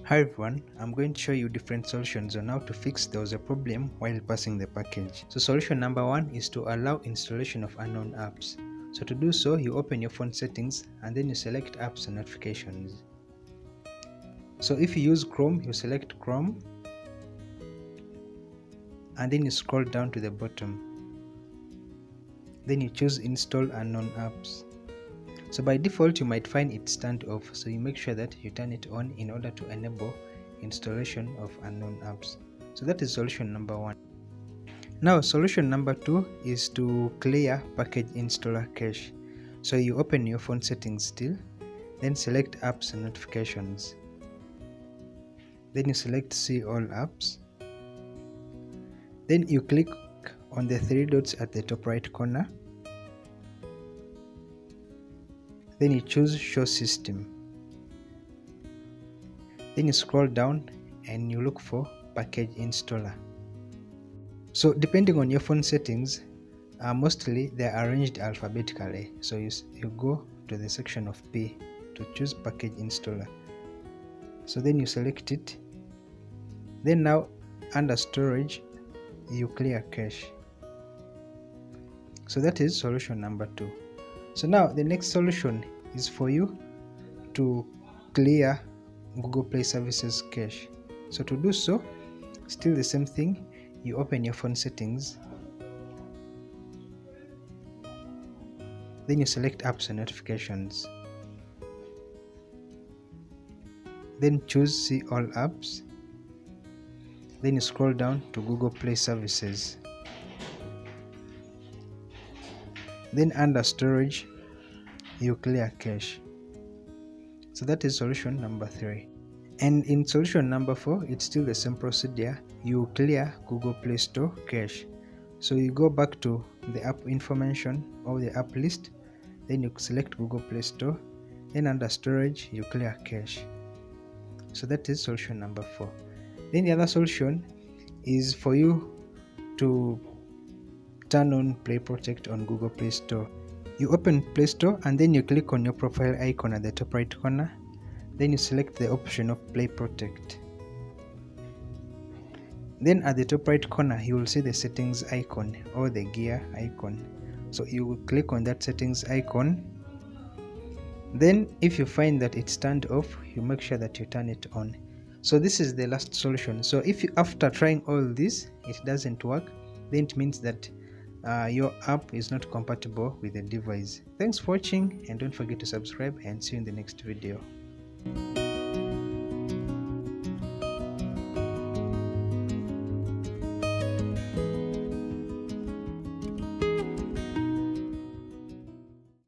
Hi everyone, I'm going to show you different solutions on how to fix there was a problem while parsing the package. So solution number one is to allow installation of unknown apps. So to do so, you open your phone settings and then you select apps and notifications. So if you use Chrome, you select Chrome and then you scroll down to the bottom. Then you choose install unknown apps. So by default you might find it's turned off, so you make sure that you turn it on in order to enable installation of unknown apps. So that is solution number one. Now solution number two is to clear package installer cache. So you open your phone settings still, then select apps and notifications. Then you select see all apps. Then you click on the three dots at the top right corner. Then you choose show system. Then you scroll down and you look for package installer. So depending on your phone settings, mostly they are arranged alphabetically. So you go to the section of P to choose package installer. So then you select it. Then now under storage, you clear cache. So that is solution number two. So now the next solution is for you to clear Google Play Services cache. So to do so, still the same thing, you open your phone settings, then you select apps and notifications, then choose see all apps, then you scroll down to Google Play Services. Then under storage, you clear cache. So that is solution number three. And in solution number four, it's still the same procedure. You clear Google Play Store cache. So you go back to the app information or the app list, then you select Google Play Store, then under storage, you clear cache. So that is solution number four. Then the other solution is for you to turn on Play Protect on Google Play Store. You open Play Store and then you click on your profile icon at the top right corner. Then you select the option of Play Protect. Then at the top right corner you will see the settings icon or the gear icon. So you will click on that settings icon. Then if you find that it's turned off, you make sure that you turn it on. So this is the last solution. So if you, after trying all this, it doesn't work, then it means that your app is not compatible with the device. Thanks for watching and don't forget to subscribe, and see you in the next video.